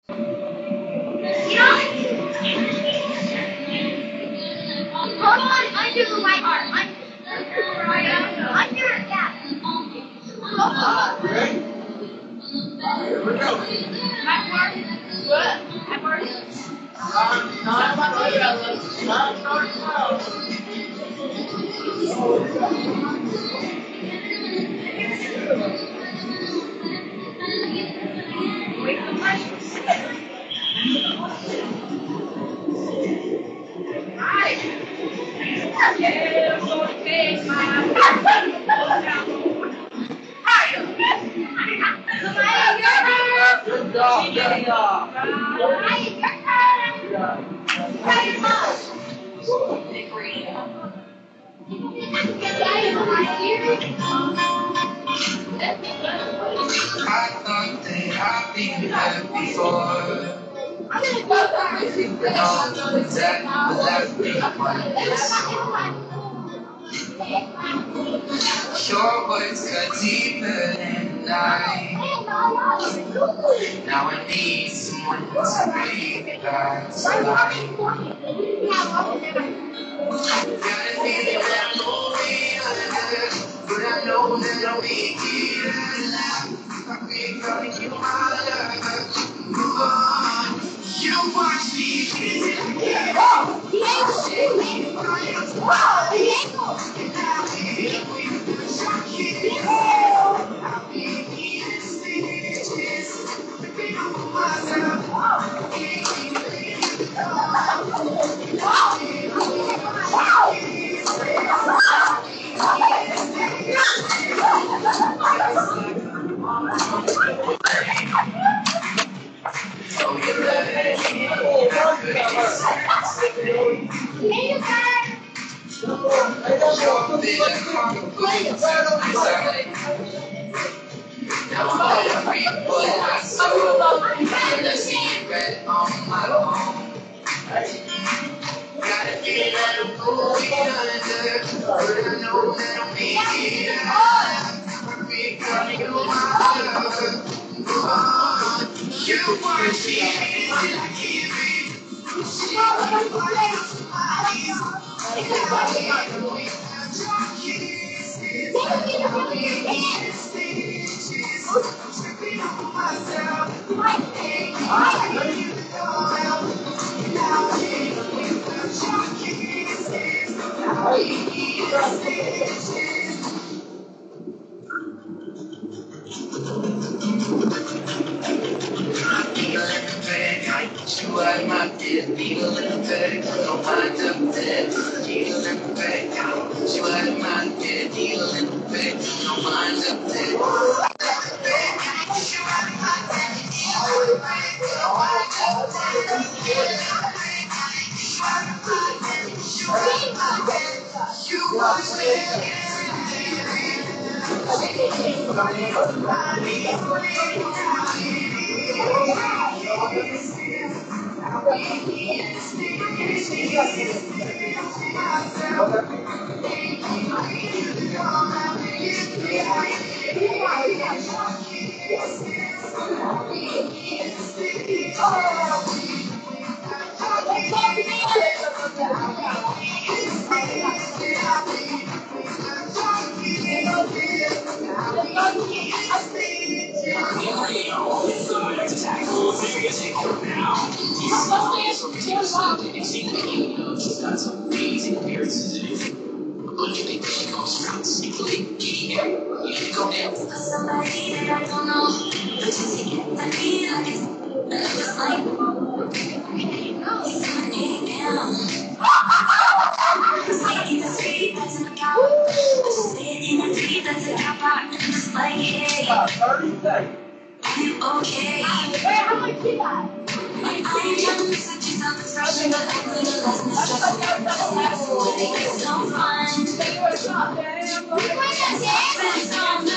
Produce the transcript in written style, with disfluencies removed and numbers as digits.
Hold on, under the white arm. Under, yeah. Ready? Here we go. What? Good job. I thought that I've been there before. Your words cut deeper than night. Now I need someone to bring me back to life. Got a feeling that I'm moving under, but I know that I'll make it alive. I've been calling you my love. You watch me get Now I'm every boy I saw, and I see it red on my home. Gotta feel that I'm going under, but I know that I'll make it out. We're gonna go under. You want me till I give it. You are my dear, needle in the bag, don't mind up there. Needle in the bag, you are my dear, needle in the bag, don't mind up there. You are she's got some amazing appearances in it. Look at me, she goes around sneakily, getting there. You can go down. Somebody that I don't know, but just to get my feet on it. And I'm just like, he's gonna need down. It's like in the street, that's in the car. I just say it in the street, that's in the car. And I'm just like, hey, are you okay? How much you got? I ain't trying to mess with you, something's rushing, but I'm gonna let me stress you. It's so fun. It's so